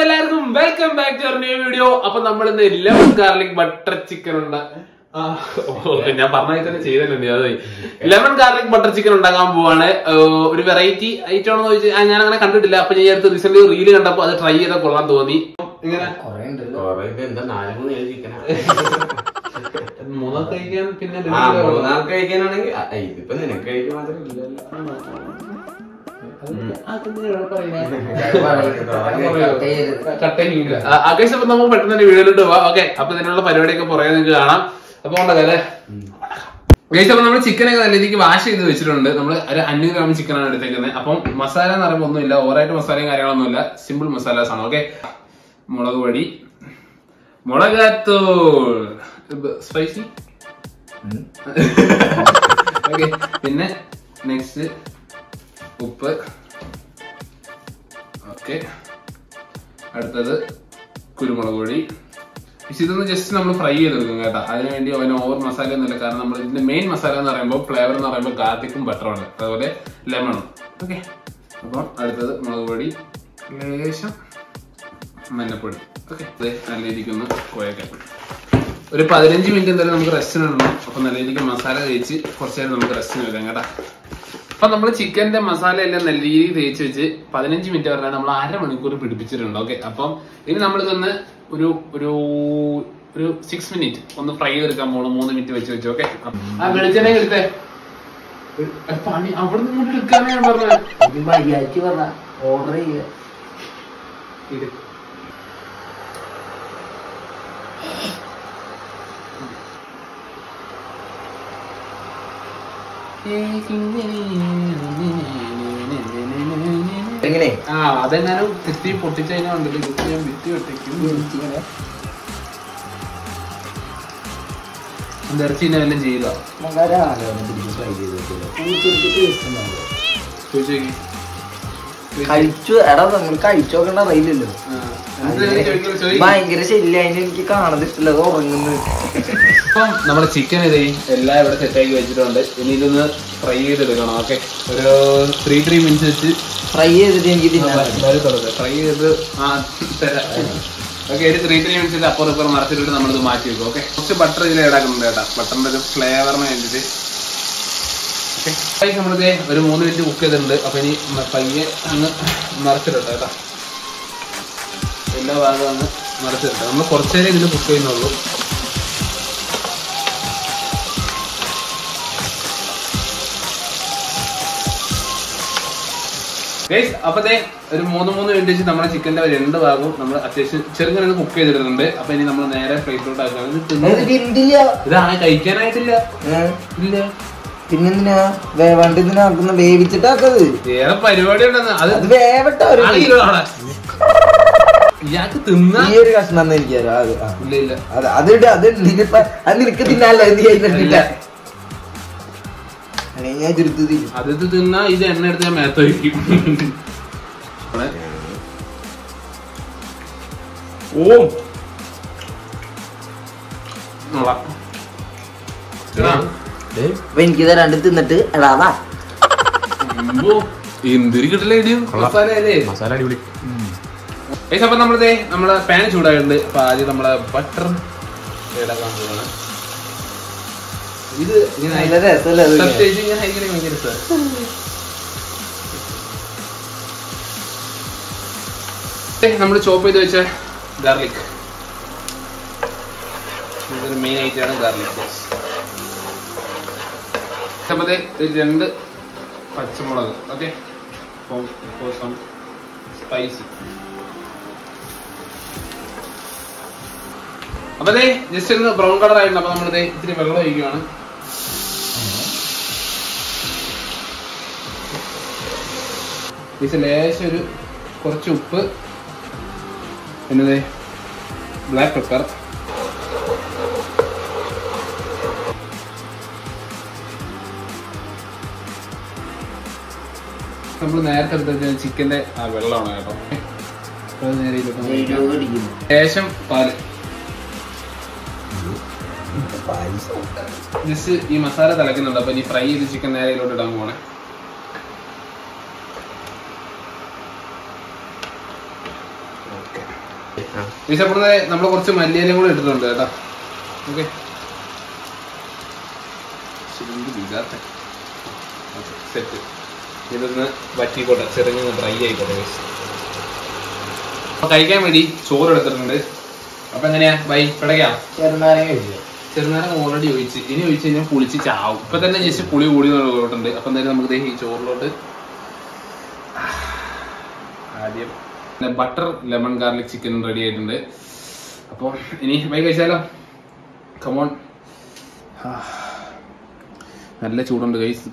welcome back to our new video. Now we have lemon garlic butter chicken. Lemon garlic butter chicken is a variety item. I recently really try it. Chicken wash chicken masala simple masala okay. Molagato spicy. Okay, next upper. Okay, അടുത്തത് കുരുമുളകുപൊടി. ഇതൊന്ന് just നമ്മൾ fry ചെയ്തെടുക്കും കേട്ടോ. അതിനുവേണ്ടി അവന് over masala ഒന്നുമില്ല, കാരണം നമ്മൾ ഇതിന്റെ മെയിൻ മസാല എന്ന് പറയുമ്പോൾ ഫ്ലേവർ എന്ന് പറയുമ്പോൾ ഗാർലിക്കും ബട്ടറുമാണ്, അതുപോലെ ലെമണും. ഓക്കെ, അപ്പം അടുത്തത് മുളക് പൊടി, ലേശം മഞ്ഞപ്പൊടി. ഓക്കെ, നല്ല രീതിക്ക് ഒന്ന് കുഴക്കാം. ഒരു 15 മിനിറ്റ് എന്തായാലും നമുക്ക് റെസ്റ്റിന് ഇടണം. അപ്പൊ നല്ല രീതിക്ക് മസാല തേച്ച് കുറച്ച് നേരം നമുക്ക് റെസ്റ്റിന് വെക്കാം കേട്ടോ. അപ്പൊ നമ്മൾ ചിക്കന്റെ മസാല എല്ലാം നല്ല രീതിയിൽ തേച്ച് വെച്ച് 15 മിനിറ്റ് പറഞ്ഞാൽ നമ്മൾ 1/2 മണിക്കൂർ പിടിപ്പിച്ചിട്ടുണ്ട്. ഓക്കെ, അപ്പം ഇനി നമ്മളിതൊന്ന് ഒരു 6 മിനിറ്റ് ഒന്ന് ഫ്രൈ ചെയ്തെടുക്കാൻ പോകണം. 3 മിനിറ്റ് വെച്ച് വെച്ച്. ഓക്കെ, ആ വെളിച്ചെണ്ണ എടുത്തേ. പണി അവിടെ നിന്ന് എടുക്കാനാ ഞാൻ പറഞ്ഞത്. ഓർഡർ ചെയ്യ അതെങ്ങാനും തെറ്റി പൊട്ടിച്ചതിനാ ഉണ്ടല്ലോ ഞാൻ വിറ്റ് വെട്ടിക്കും. ഇറച്ചിനെ വല്ലതും ചെയ്യുക കഴിച്ചു. എടാ നമ്മൾ കഴിച്ചോക്കണ്ട അറിയില്ലല്ലോ. ഭയങ്കര ശല്യ. അതിന് എനിക്ക് കാണുന്നത് ഇഷ്ടമല്ല, അത് ഉറങ്ങുന്നത്. അപ്പം നമ്മുടെ ചിക്കൻ ഇതേ എല്ലാം ഇവിടെ സെറ്റാക്കി വെച്ചിട്ടുണ്ട്. ഇനി ഇതൊന്ന് ഫ്രൈ ചെയ്തെടുക്കണം. ഓക്കെ, ഒരു 3 മിനിറ്റ്സ് വെച്ച് ഫ്രൈ ചെയ്തിട്ട് എനിക്ക് ഫ്രൈ ചെയ്ത് ഓക്കെ, ഒരു 3 മിനിറ്റ്സ് അപ്പുറം ഇപ്പുറം മറച്ചിട്ട് നമ്മളിത് മാറ്റി വെക്കും. ഓക്കെ, കുറച്ച് ബട്ടർ ഇതിൽ ഇടാക്കുന്നുണ്ട് കേട്ടോ, ബട്ടറിന്റെ ഒരു ഫ്ലേവറിന് വേണ്ടിയിട്ട്. ഓക്കെ, നമ്മളിത് ഒരു 3 മിനിറ്റ് കുക്ക് ചെയ്തിട്ടുണ്ട്. അപ്പൊ ഇനി പയ്യെ അങ്ങ് മറച്ചിടട്ടെ കേട്ടോ, എല്ലാ ഭാഗവും അങ്ങ് മറച്ചിടട്ടെ. നമ്മൾ കുറച്ചു നേരം ഇതിൽ കുക്ക് ചെയ്യുന്നുള്ളൂ. അപ്പത്തെ ഒരു 3 മിനിറ്റ് വെച്ച് നമ്മുടെ ചിക്കന്റെ 2 ഭാഗവും നമ്മൾ അത്യാവശ്യം ചെറുങ്ങനെ കുക്ക് ചെയ്തിടുന്നുണ്ട്. അപ്പൊ ഇനി നമ്മൾ നേരെ പ്ലേറ്റിലോട്ട് ആക്കുകയാണ്. ഇതാണ് കഴിക്കാനായിട്ടില്ല. ഇല്ല, പിന്നെന്തിനാ വേണ്ടിനാക്കുന്ന വേവിച്ചിട്ടാക്കത്? വേറെ പരിപാടി ഉണ്ടെന്ന്. അത് വേവട്ടെ. ഇയാൾക്ക് തിന്നാ ഈ ഒരു കഷ്ണം എനിക്കറിയാം. ഇല്ല ഇല്ല, അത് നിനക്ക് തിന്നാലോ. എന്ത് ചെയ്യുന്നില്ല, ഞാൻ ചുരുത്തി അത് തിന്നാ ഇത് എണ്ണ എടുത്ത് ഞാൻ മേത്ത് വയ്ക്കും. ഓ എനിക്ക് തരാണ്ട് തിന്നിട്ട് എടാവാ എന്തൊരു കിട്ടില്ല മസാല അടിപൊളി. അപ്പൊ നമ്മളെ പാൻ ചൂടായിട്ടുണ്ട്. അപ്പൊ ആദ്യം നമ്മളെ ബട്ടർ ഇടാക്കാൻ പോവാണ്. ഇത് നമ്മൾ ചോപ്പ് ചെയ്ത് വെച്ച ഗാർലിക്, ഇതൊരു മെയിൻ ആയിട്ടാണ് ഗാർലിക്. അപ്പൊ 2 പച്ചമുളക്. Okay, spicy. അപ്പൊ ജസ്റ്റ് ഒന്ന് ബ്രൗൺ കളർ ആയിട്ടുണ്ട്. അപ്പൊ നമ്മളിത് ഇത്തിരി വെള്ളം ഒഴിക്കുകയാണ്. ലേശം ഒരു കുറച്ച് ഉപ്പ്, പിന്നെ ബ്ലാക്ക് പെപ്പർ, നമ്മൾ നേരത്തെ എടുത്ത ചിക്കന്റെ ആ വെള്ളമാണ് കേട്ടോ. ലേശം പാല്. ജസ്റ്റ് ഈ മസാല തിളക്കുന്നുണ്ട്. അപ്പൊ ഈ ഫ്രൈ ചെയ്ത് ചിക്കൻ നേരെ ഇതിലോട്ട് ഇടാൻ പോണേ. Okay. ഈശപ്പുറത്തെ നമ്മൾ കുറച്ച് മല്ലിയിലും കൂടെ ഇട്ടിട്ടുണ്ട് കേട്ടോ. Okay, set. ഇതൊന്ന് വറ്റിക്കോട്ടെ, ചെറുങ്ങനെ ഡ്രൈ ആയിക്കോട്ടെ. കഴിക്കാൻ വേണ്ടി ചോറ് എടുത്തിട്ടുണ്ട്. അപ്പൊ എങ്ങനെയാ ബൈ പിടയ്ക്കാം? ചെറുനാരങ്ങ ഓൾറെഡി ഒഴിച്ച്, ഇനി ഒഴിച്ച് കഴിഞ്ഞാൽ പുളിച്ച് ചാവും. ഇപ്പൊ തന്നെ ജസ്റ്റ് പുളി കൂടി ഉണ്ട്. അപ്പൊ എന്തായാലും നമുക്ക് ഈ ചോറിലോട്ട് ആദ്യം butter lemon garlic chicken ready ആയിട്ടുണ്ട്. അപ്പൊ ഇനി ബൈ കഴിച്ചാലോ? കമോൺ. നല്ല ചൂടുണ്ട് ഗൈസ്.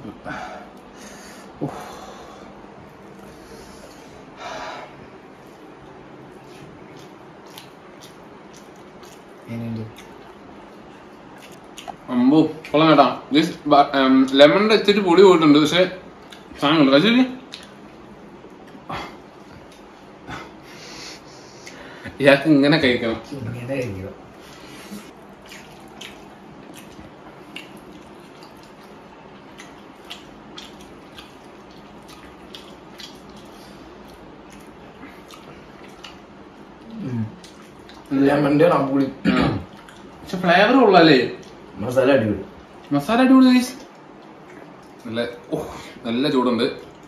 അമ്പോ കൊള്ളാം കേട്ടാ. ലെമണിന്റെ എത്തിട്ട് പൊടി പോയിട്ടുണ്ട്, പക്ഷെ സാധനമുണ്ട്. കഴിച്ചു ഇയാൾക്ക് ഇങ്ങനെ കഴിക്കണം. പക്ഷെ ഫ്ലേവർ ഉള്ളല്ലേ. മസാല അടിപൊളി, മസാല അടിപൊളി. നല്ല നല്ല ചൂടുണ്ട്.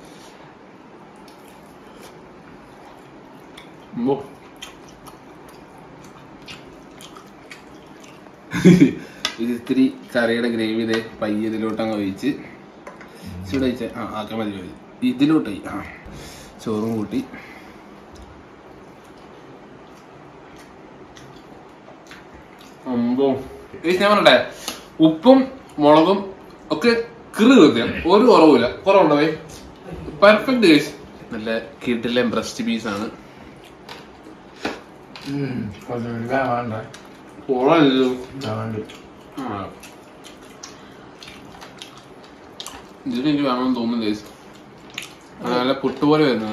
ഇത് ഇത്തിരി കറിയുടെ ഗ്രേവി ഇതേ പയ്യെ ഇതിലോട്ട് അങ്ങ് ഒഴിച്ച് ചൂട് ഒഴിച്ച് ആക്കാൻ മതി. ഇതിലോട്ട് ചോറും കൂട്ടി ഞാൻ പറഞ്ഞെ ഉപ്പും മുളകും ഒക്കെ കൃത്യം, ഒരു കുറവില്ല. കുറവുണ്ടോ? Perfect case. നല്ല കിടിലൻ ബ്രസ്റ്റ് പീസ് ആണ്. ഇതിനെനിക്ക് വേണമെന്ന് തോന്നുന്നു കേസ്. നല്ല പുട്ടുപോലെ വരുന്നത്.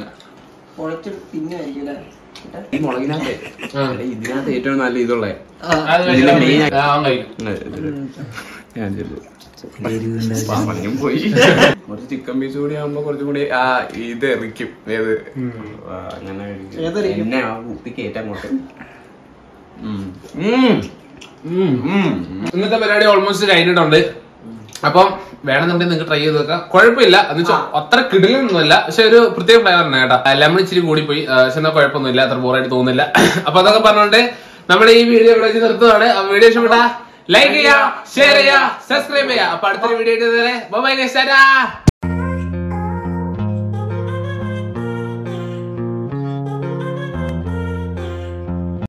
ഈ മുളകിനകത്ത് ഇതിനകത്ത് ഏറ്റവും നല്ല ഇതുള്ളേ പോയി. കുറച്ച് ചിക്കൻ പീസ് കൂടി ആകുമ്പോ കുറച്ചും കൂടി ഇത് എറിക്കും. ഏത് അങ്ങനെ എന്നെ കുപ്പിക്ക് ഏറ്റങ്ങോട്ട്. ഇന്നത്തെ പരിപാടി ഓൾമോസ്റ്റ് കഴിഞ്ഞിട്ടുണ്ട്. അപ്പം വേണമെന്നുണ്ടെങ്കിൽ നിങ്ങൾക്ക് ട്രൈ ചെയ്ത് നോക്കാം. കുഴപ്പമില്ല, എന്ന് വെച്ചാൽ അത്ര കിടിലൊന്നുമല്ല, പക്ഷെ ഒരു പ്രത്യേക ഫ്ലേവറാണ് കേട്ടോ. ലെമൺ ഇച്ചിരി കൂടിപ്പോയി, പക്ഷെ എന്നാൽ കുഴപ്പമൊന്നുമില്ല, അത്ര ബോറായിട്ട് തോന്നുന്നില്ല. അപ്പൊ അതൊക്കെ പറഞ്ഞുകൊണ്ട് നമ്മുടെ ഈ വീഡിയോ ഇവിടെ വെച്ച് നിർത്തുന്നതാണ്. വീഡിയോ ഇഷ്ടപ്പെട്ടാ ലൈക്ക് ചെയ്യാ, ഷെയർ ചെയ്യാ, സബ്സ്ക്രൈബ് ചെയ്യാ. അപ്പൊ അടുത്തൊരു വീഡിയോ ബൈ ഗൈസ്.